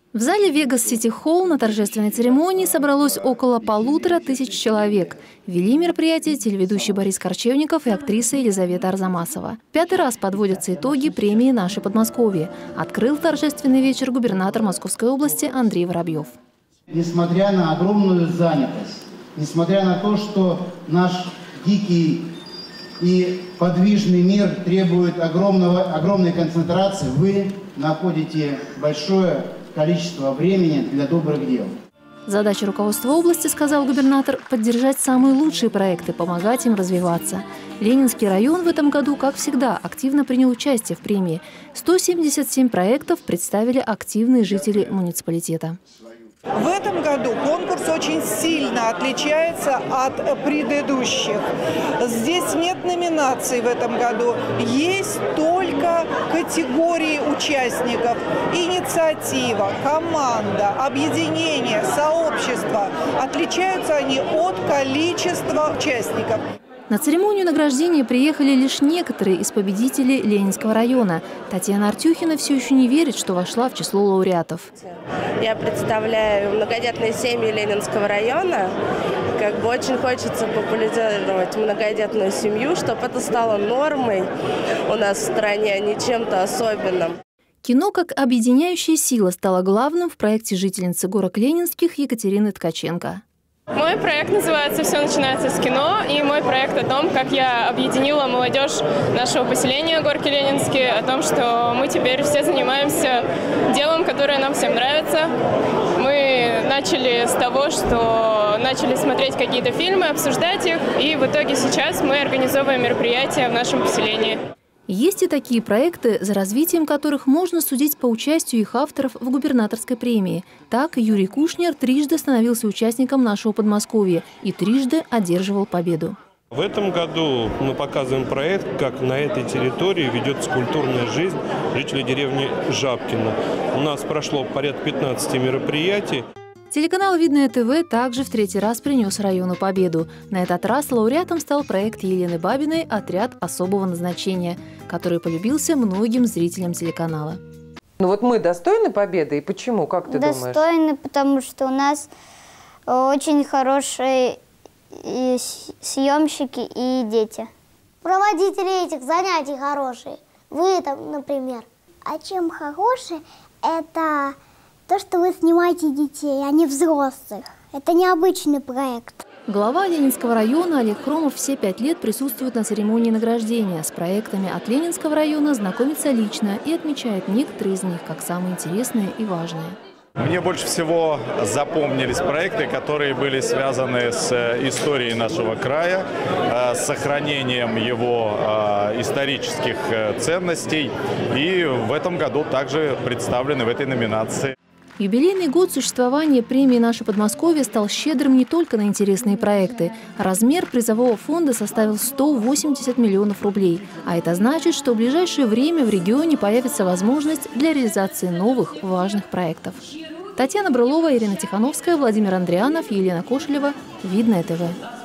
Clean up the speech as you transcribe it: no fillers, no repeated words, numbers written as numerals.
В зале Vegas City Hall на торжественной церемонии собралось около 1500 человек. Вели мероприятие телеведущий Борис Корчевников и актриса Елизавета Арзамасова. 5-й раз подводятся итоги премии «Наше Подмосковье». Открыл торжественный вечер губернатор Московской области Андрей Воробьев. Несмотря на огромную занятость, несмотря на то, что наш дикий и подвижный мир требует огромной концентрации, вы находите большое количество времени для добрых дел. Задача руководства области, сказал губернатор, поддержать самые лучшие проекты, помогать им развиваться. Ленинский район в этом году, как всегда, активно принял участие в премии. 177 проектов представили активные жители муниципалитета. В этом году конкурс очень сильно отличается от предыдущих. Здесь нет номинаций в этом году. Есть только категории участников. Инициатива, команда, объединение, сообщество. Отличаются они от количества участников. На церемонию награждения приехали лишь некоторые из победителей Ленинского района. Татьяна Артюхина все еще не верит, что вошла в число лауреатов. Я представляю многодетные семьи Ленинского района. Очень хочется популяризировать многодетную семью, чтобы это стало нормой у нас в стране, а не чем-то особенным. Кино как объединяющая сила стало главным в проекте жительницы горок Ленинских Екатерины Ткаченко. Мой проект называется «Все начинается с кино», и мой проект о том, как я объединила молодежь нашего поселения Горки Ленинские, о том, что мы теперь все занимаемся делом, которое нам всем нравится. Мы начали с того, что начали смотреть какие-то фильмы, обсуждать их, и в итоге сейчас мы организовываем мероприятия в нашем поселении. Есть и такие проекты, за развитием которых можно судить по участию их авторов в губернаторской премии. Так, Юрий Кушнер трижды становился участником «Нашего Подмосковья» и трижды одерживал победу. В этом году мы показываем проект, как на этой территории ведется культурная жизнь жителей деревни Жабкино. У нас прошло порядка 15 мероприятий. Телеканал «Видное ТВ» также в 3-й раз принес району победу. На этот раз лауреатом стал проект Елены Бабиной «Отряд особого назначения», который полюбился многим зрителям телеканала. Ну вот мы достойны победы, и почему, как ты думаешь? Достойны, потому что у нас очень хорошие съемщики и дети. Проводители этих занятий хорошие. Вы там, например. А чем хорошие, это то, что вы снимаете детей, а не взрослых. Это необычный проект. Глава Ленинского района Олег Хромов все 5 лет присутствует на церемонии награждения. С проектами от Ленинского района знакомится лично и отмечает некоторые из них как самые интересные и важные. Мне больше всего запомнились проекты, которые были связаны с историей нашего края, с сохранением его исторических ценностей. И в этом году также представлены в этой номинации. Юбилейный год существования премии «Наше Подмосковье» стал щедрым не только на интересные проекты. Размер призового фонда составил 180 миллионов рублей. А это значит, что в ближайшее время в регионе появится возможность для реализации новых важных проектов. Татьяна Брылова, Ирина Тихановская, Владимир Андрианов, Елена Кошелева. Видное ТВ.